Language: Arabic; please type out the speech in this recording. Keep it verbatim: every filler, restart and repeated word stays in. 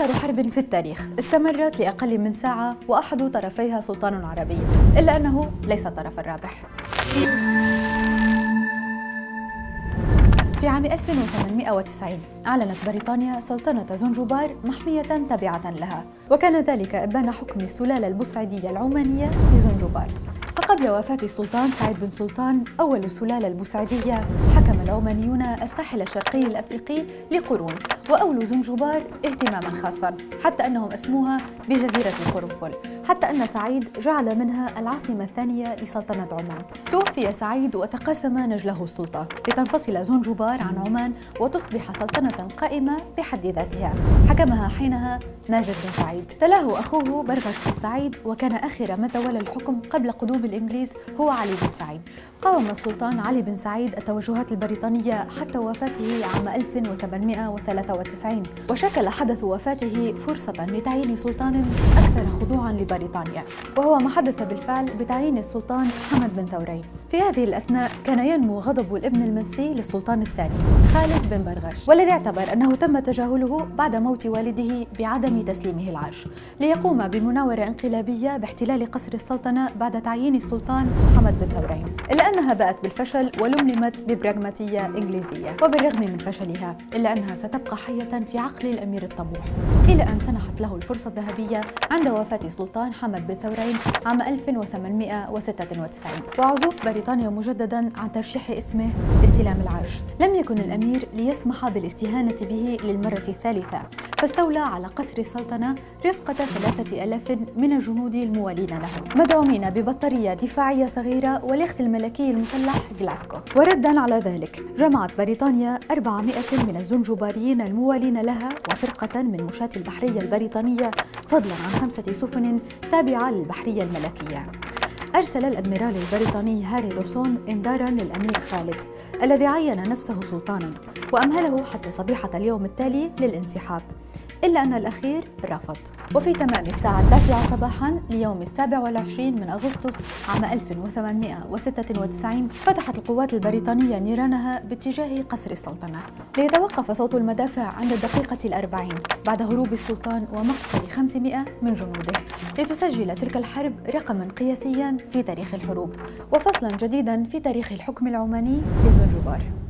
أقصر حرب في التاريخ استمرت لأقل من ساعة وأحد طرفيها سلطان عربي، إلا أنه ليس الطرف الرابح. في عام ألف وثمانمئة وتسعين أعلنت بريطانيا سلطنة زنجبار محمية تابعة لها، وكان ذلك إبان حكم السلالة البوسعيدية العمانية لزنجبار. فقبل وفاة السلطان سعيد بن سلطان أول السلالة البوسعيدية حكم العمانيون الساحل الشرقي الأفريقي لقرون، وأولوا زنجبار اهتماما خاصا حتى أنهم اسموها بجزيرة القرنفل، حتى أن سعيد جعل منها العاصمة الثانية لسلطنة عمان. توفي سعيد وتقاسم نجله السلطة لتنفصل زنجبار عن عمان وتصبح سلطنة قائمة بحد ذاتها، حكمها حينها ماجد بن سعيد. تلاه أخوه برغش بن سعيد، وكان آخر من تولى الحكم قبل قدوم الإنجليز هو علي بن سعيد. قاوم السلطان علي بن سعيد التوجهات البريطانية حتى وفاته عام ألف وثمانمئة وثلاثة وتسعين، وشكل حدث وفاته فرصة لتعيين سلطان أكثر خضوعا لبريطانيا، وهو ما حدث بالفعل بتعيين السلطان حمد بن ثورين. في هذه الأثناء كان ينمو غضب الابن المنسي للسلطان الثاني خالد بن برغش، والذي اعتبر أنه تم تجاهله بعد موت والده بعدم تسليمه العرش، ليقوم بمناورة انقلابية باحتلال قصر السلطنة بعد تعيين السلطان حمد بن ثورين، إلا أنها بأت بالفشل ولملمت ببراغماتية إنجليزية. وبالرغم من فشلها إلا أنها ستبقى حية في عقل الأمير الطموح، إلى أن سنحت له الفرصة الذهبية عند وفاة السلطان حمد بن ثورين عام ألف وثمانمئة وستة وتسعين، وعزوف بريطانيا مجددا عن ترشيح اسمه لاستلام العرش. لم يكن الأمير ليسمح بالاستهانة به للمرة الثالثة، فاستولى على قصر السلطنة رفقة ثلاثة آلاف من الجنود الموالين له، مدعومين ببطارية دفاعية صغيرة واليخت الملكي المسلح غلاسكو. وردا على ذلك جمعت بريطانيا أربعمئة من الزنجباريين الموالين لها وفرقة من مشاة البحرية البريطانية، فضلا عن خمسة سفن تابعة للبحرية الملكية. أرسل الأدميرال البريطاني هاري روسون إنذارا للأمير خالد الذي عين نفسه سلطانا، وأمهله حتى صبيحة اليوم التالي للانسحاب، إلا أن الأخير رفض. وفي تمام الساعة التاسعة صباحا ليوم السابع والعشرين من أغسطس عام ألف وثمانمئة وستة وتسعين فتحت القوات البريطانية نيرانها باتجاه قصر السلطنة، ليتوقف صوت المدافع عند الدقيقة الأربعين بعد هروب السلطان ومقتل خمسمئة من جنوده، لتسجل تلك الحرب رقما قياسيا في تاريخ الحروب وفصلا جديدا في تاريخ الحكم العماني لزنجبار.